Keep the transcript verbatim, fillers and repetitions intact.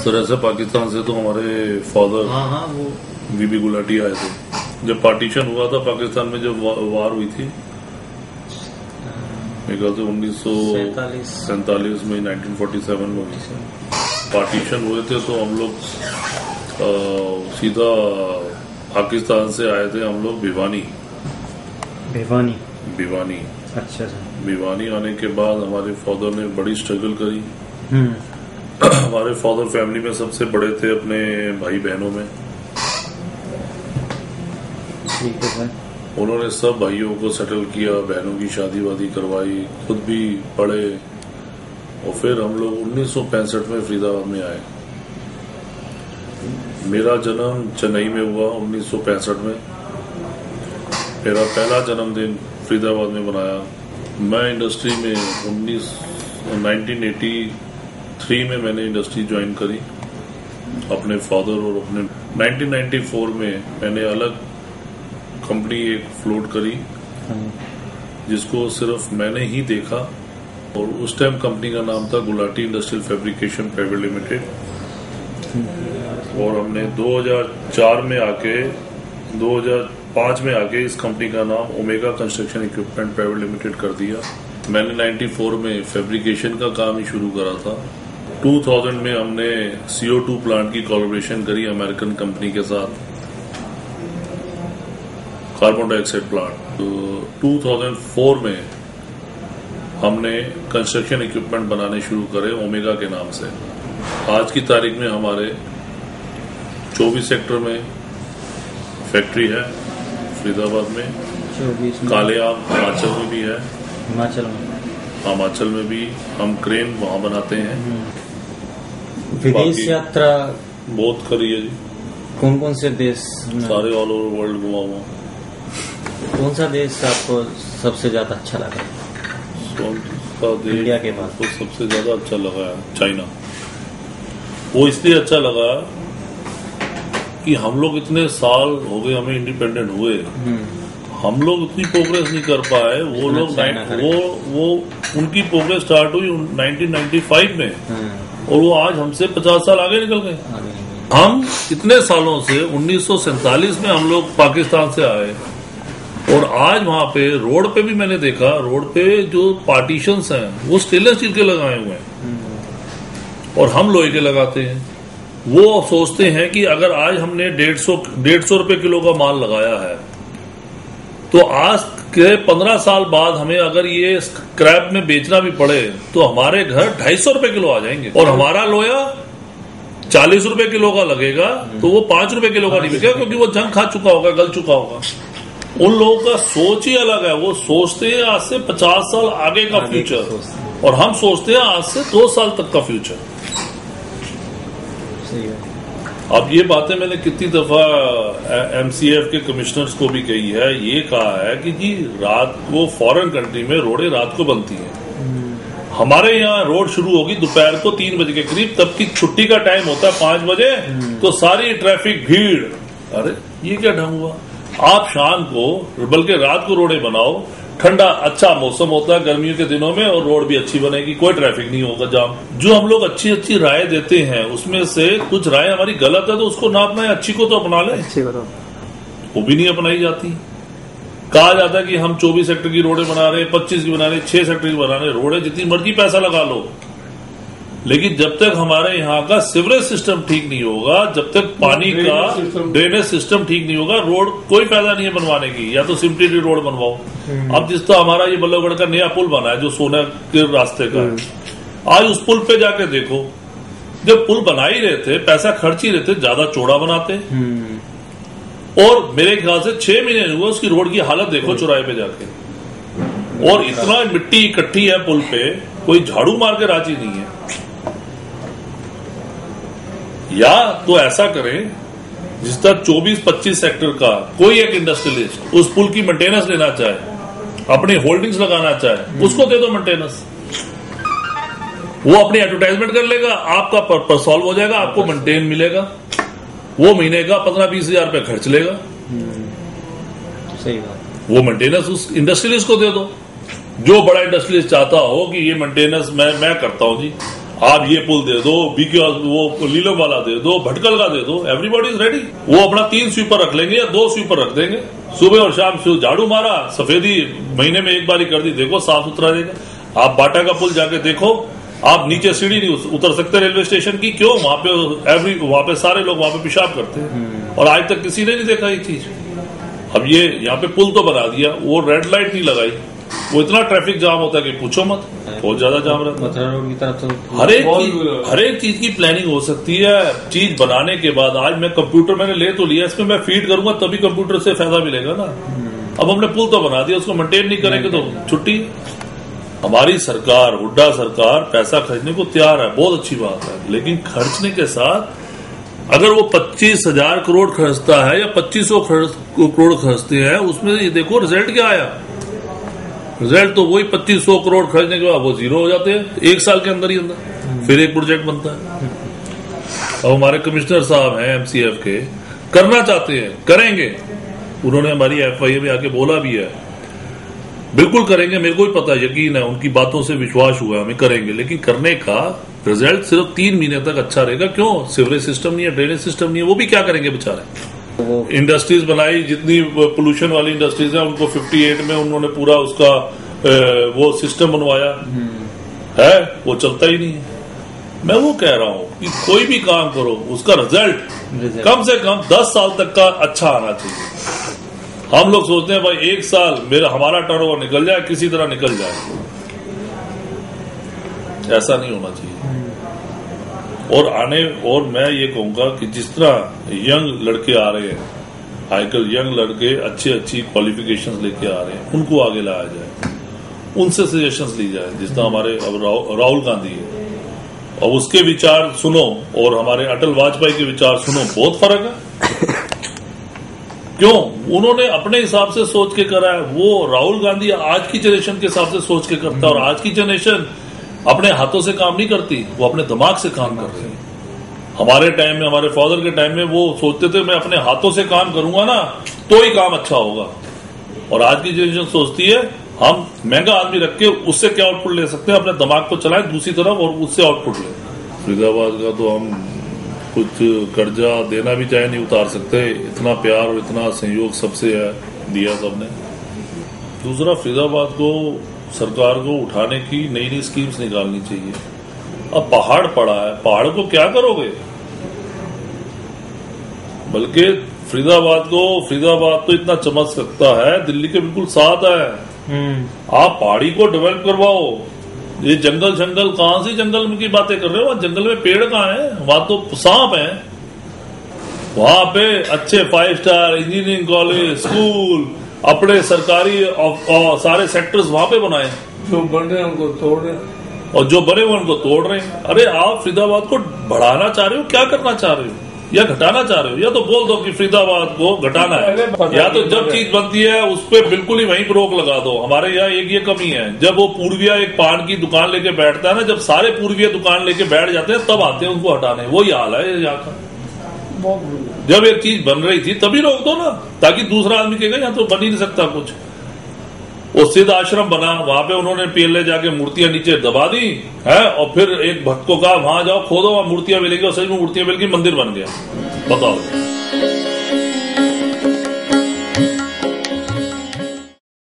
तरह से पाकिस्तान से तो हमारे फादर हाँ हाँ वो बीबी गुलाटी आए थे जब पार्टीशन हुआ था पाकिस्तान में, जब वार हुई थी मेरे ख्याल से उन्नीस सौ सैतालीस में नाइनटीन फोर्टी सेवन में हुई थी। पार्टीशन हुए थे तो हम लोग सीधा पाकिस्तान से आए थे हम लोग भिवानी भिवानी भिवानी अच्छा अच्छा। भिवानी आने के बाद हमारे फादर ने बड़ी स्ट्रगल करी। हमारे फादर फैमिली में सबसे बड़े थे अपने भाई बहनों में। ठीक है सर। उन्होंने सब भाइयों को सेटल किया, बहनों की शादी वादी करवाई, खुद भी पढ़े और फिर हम लोग उन्नीस सौ पैंसठ में फरीदाबाद में आए। मेरा जन्म चेन्नई में हुआ उन्नीस सौ पैंसठ में। मेरा पहला जन्मदिन फरीदाबाद में मनाया। मैं इंडस्ट्री में उन्नीस नाइनटीन एटी थ्री में मैंने इंडस्ट्री ज्वाइन करी अपने फादर और अपने नाइनटीन नाइंटी फोर में मैंने अलग कंपनी एक फ्लोट करी जिसको सिर्फ मैंने ही देखा और उस टाइम कंपनी का नाम था Gulati industrial fabrication private limited. और हमने दो हज़ार चार में आके दो हज़ार पाँच में आके इस कंपनी का नाम Omega construction equipment private limited कर दिया। मैंने चौरानवे में फैब्रिकेशन का काम ही शुरू करा था। दो हज़ार में हमने सी ओ टू प्लांट की कोलैबोरेशन करी अमेरिकन कंपनी के साथ, कार्बन डाइऑक्साइड प्लांट। तो दो हज़ार चार में हमने कंस्ट्रक्शन इक्विपमेंट बनाने शुरू करे ओमेगा के नाम से। आज की तारीख में हमारे चौबीस सेक्टर में फैक्ट्री है फरीदाबाद में, कालेआम हिमाचल में भी है, हिमाचल में हिमाचल में भी हम क्रेन वहां बनाते हैं। विदेश यात्रा बहुत करी है जी। कौन कौन से देश? सारे ऑल ओवर वर्ल्ड घुमा हुआ। कौन सा देश आपको सबसे ज्यादा अच्छा लगा? कौन सा देश इंडिया के बाद तो सबसे ज्यादा अच्छा लगा है चाइना। वो इसलिए अच्छा लगा कि हम लोग इतने साल हो गए हमें इंडिपेंडेंट हुए, हम लोग इतनी प्रोग्रेस नहीं कर पाए। वो लोग वो वो उनकी प्रोग्रेस स्टार्ट हुई नाइनटीन नाइंटी फाइव में और वो आज हमसे पचास साल आगे निकल गए। हम इतने सालों से उन्नीस सौ सैतालीस में हम लोग पाकिस्तान से आए और आज वहां पे रोड पे भी मैंने देखा, रोड पे जो पार्टीशंस हैं वो स्टेनलेस स्टील के लगाए हुए हैं और हम लोहे के लगाते हैं। वो सोचते हैं कि अगर आज हमने डेढ़ सौ डेढ़ सौ रुपए किलो का माल लगाया है तो आज के पंद्रह साल बाद हमें अगर ये स्क्रैप में बेचना भी पड़े तो हमारे घर ढाई सौ रुपए किलो आ जाएंगे और हमारा लोहा चालीस रुपए किलो का लगेगा तो वो पांच रुपए किलो का नहीं बिकेगा क्योंकि वो जंग खा चुका होगा, गल चुका होगा। उन लोगों का सोच ही अलग है। वो सोचते हैं आज से पचास साल आगे का फ्यूचर और हम सोचते हैं आज से दो साल तक का फ्यूचर। अब ये बातें मैंने कितनी दफा एम सी एफ के कमिश्नर्स को भी कही है, ये कहा है कि जी रात को फॉरेन कंट्री में रोडें रात को बनती हैं, हमारे यहाँ रोड शुरू होगी दोपहर को तीन बजे के करीब, तब की छुट्टी का टाइम होता है पांच बजे, तो सारी ट्रैफिक भीड़। अरे ये क्या ढंग हुआ? आप शाम को बल्कि रात को रोडें बनाओ, ठंडा अच्छा मौसम होता है गर्मियों के दिनों में और रोड भी अच्छी बनेगी, कोई ट्रैफिक नहीं होगा जाम। जो हम लोग अच्छी अच्छी राय देते हैं उसमें से कुछ राय हमारी गलत है तो उसको ना अपनाए, अच्छी को तो अपना ले। अच्छी को तो वो भी नहीं अपनाई जाती। कहा जाता है कि हम चौबीस सेक्टर की रोडें बना रहे, पच्चीस की बना रहे, छह सेक्टर की बना रहे, रोडें जितनी मर्जी पैसा लगा लो, लेकिन जब तक हमारे यहाँ का सिवरेज सिस्टम ठीक नहीं होगा, जब तक पानी का ड्रेनेज सिस्टम ठीक नहीं होगा, रोड कोई फायदा नहीं है बनवाने की। या तो सिंपली रोड बनवाओ। अब जिस तो हमारा ये बल्लभगढ़ का नया पुल बना है जो सोना के रास्ते का, आज उस पुल पे जाके देखो, जब पुल बना ही रहे थे, पैसा खर्च ही रहे थे, ज्यादा चौड़ा बनाते और मेरे ख्याल से छह महीने हुए उसकी रोड की हालत देखो चौराहे पे जाके। और इतना मिट्टी इकट्ठी है पुल पे, कोई झाड़ू मार के राजी नहीं है। या तो ऐसा करें जिस तरह चौबीस पच्चीस सेक्टर का कोई एक इंडस्ट्रियलिस्ट उस पुल की मेंटेनेंस लेना चाहे, अपनी होल्डिंग्स लगाना चाहे, उसको दे दो मेंटेनेंस, वो अपनी एडवर्टाइजमेंट कर लेगा, आपका पर्पस सॉल्व हो जाएगा, आपको मेंटेन मिलेगा, वो महीने का पंद्रह बीस हजार रुपये खर्च लेगा। सही बात। वो मेंटेनेंस उस इंडस्ट्रियलिस्ट को दे दो। जो बड़ा इंडस्ट्रियलिस्ट चाहता हो कि ये मेंटेनेंस मैं मैं करता हूं जी, आप ये पुल दे दो, बीके वो लीलो वाला दे दो, भटकल का दे दो, एवरीबॉडी इज रेडी। वो अपना तीन स्वीपर रख लेंगे या दो स्वीपर रख देंगे, सुबह और शाम झाड़ू मारा, सफेदी महीने में एक बार ही कर दी, देखो साफ सुथरा रहेगा। आप बाटा का पुल जाके देखो, आप नीचे सीढ़ी नहीं उतर सकते रेलवे स्टेशन की, क्यों? वहां पे एवरी वहां पे सारे लोग वहां पे पेशाब करते हैं और आज तक किसी ने नहीं देखा ये चीज। अब ये यहाँ पे पुल तो बना दिया, वो रेड लाइट नहीं लगाई, वो इतना ट्रैफिक जाम होता है कि पूछो मत, बहुत ज्यादा जाम रहता है। मथुरा रोड की तरफ तो हर एक चीज हर एक चीज की प्लानिंग हो सकती है चीज बनाने के बाद। आज मैं कंप्यूटर मैंने ले तो लिया, इसमें मैं फीड करूंगा तभी कंप्यूटर से फायदा मिलेगा ना। अब हमने पुल तो बना दिया, उसको मेंटेन नहीं करेंगे तो छुट्टी। हमारी सरकार, हुड्डा सरकार पैसा खर्चने को तैयार है, बहुत अच्छी बात है, लेकिन खर्चने के साथ अगर वो पच्चीस हजार करोड़ खर्चता है या पच्चीस सौ करोड़ खर्चते हैं, उसमें ये देखो रिजल्ट क्या आया। रिजल्ट तो वही पच्चीस सौ करोड़ खर्चने के बाद वो जीरो हो जाते हैं एक साल के अंदर ही अंदर, फिर एक प्रोजेक्ट बनता है। अब हमारे कमिश्नर साहब हैं एमसीएफ के, करना चाहते हैं, करेंगे। उन्होंने हमारी एफआईए में आके बोला भी है, बिल्कुल करेंगे, मेरे को भी पता है, यकीन है, उनकी बातों से विश्वास हुआ हमें, करेंगे। लेकिन करने का रिजल्ट सिर्फ तीन महीने तक अच्छा रहेगा। क्यों? सीवरेज सिस्टम नहीं है, ड्रेनेज सिस्टम नहीं है, वो भी क्या करेंगे बेचारे। इंडस्ट्रीज बनाई, जितनी पोल्यूशन वाली इंडस्ट्रीज है उनको अट्ठावन में उन्होंने पूरा उसका वो सिस्टम बनवाया है, वो चलता ही नहीं है। मैं वो कह रहा हूं कि कोई भी काम करो उसका रिजल्ट कम से कम दस साल तक का अच्छा आना चाहिए। हम लोग सोचते हैं भाई एक साल मेरा हमारा टर्नओवर निकल जाए, किसी तरह निकल जाए, ऐसा नहीं होना चाहिए। और आने और मैं ये कहूंगा कि जिस तरह यंग लड़के आ रहे हैं, आजकल यंग लड़के अच्छी अच्छी क्वालिफिकेशंस लेके आ रहे हैं, उनको आगे लाया जाए, उनसे सजेशंस ली जाए। जिस तरह हमारे अब राहुल गांधी है, और उसके विचार सुनो और हमारे अटल वाजपेयी के विचार सुनो, बहुत फर्क है। क्यों? उन्होंने अपने हिसाब से सोच के करा है, वो राहुल गांधी आज की जनरेशन के हिसाब से सोच के करता है। और आज की जनरेशन अपने हाथों से काम नहीं करती, वो अपने दिमाग से काम कर रही है। हमारे टाइम में, हमारे फादर के टाइम में वो सोचते थे मैं अपने हाथों से काम करूंगा ना तो ही काम अच्छा होगा। और आज की जनरेशन सोचती है हम महंगा आदमी रख के उससे क्या आउटपुट ले सकते हैं, अपने दिमाग को चलाएं दूसरी तरफ और उससे आउटपुट लें। फरीदाबाद का तो हम कुछ कर्जा देना भी चाहे नहीं उतार सकते, इतना प्यार और इतना सहयोग सबसे है, दिया सबने। दूसरा, फरीदाबाद को सरकार को उठाने की नई नई स्कीम्स निकालनी चाहिए। अब पहाड़ पड़ा है, पहाड़ को क्या करोगे? बल्कि फरीदाबाद को फरीदाबाद तो इतना चमक सकता है, दिल्ली के बिल्कुल साथ है। आप पहाड़ी को डेवलप करवाओ। ये जंगल जंगल कहां से जंगल की बातें कर रहे हो? वहां जंगल में पेड़ कहां है? वहां तो सांप है। वहां पे अच्छे five star engineering college, school, अपने सरकारी और सारे सेक्टर्स वहां पे बनाए। जो बन रहे हैं उनको तोड़ रहे हैं, और जो बने हुए उनको तोड़ रहे हैं। अरे आप फरीदाबाद को बढ़ाना चाह रहे हो, क्या करना चाह रहे हो, या घटाना चाह रहे हो? या तो बोल दो कि फरीदाबाद को घटाना है, या तो जब चीज बनती है उस पर बिल्कुल ही वहीं पर रोक लगा दो। हमारे यहाँ एक ये कमी है, जब वो पूर्विया एक पान की दुकान लेके बैठता है ना, जब सारे पूर्विया दुकान लेके बैठ जाते हैं तब आते हैं उनको हटाने। वही हाल है यहाँ का। जब एक चीज बन रही थी तभी रोक दो ना, ताकि दूसरा आदमी कहेगा यहाँ तो बन ही नहीं सकता कुछ। वो सिद्ध आश्रम बना, वहां पे उन्होंने पीएलए जाके मूर्तियां नीचे दबा दी है, और फिर एक भक्त को कहा वहां जाओ खोदो, वहां मूर्तियां मिलेगी, और सच में मूर्तियां मिल गई, मंदिर बन गया। बताओ।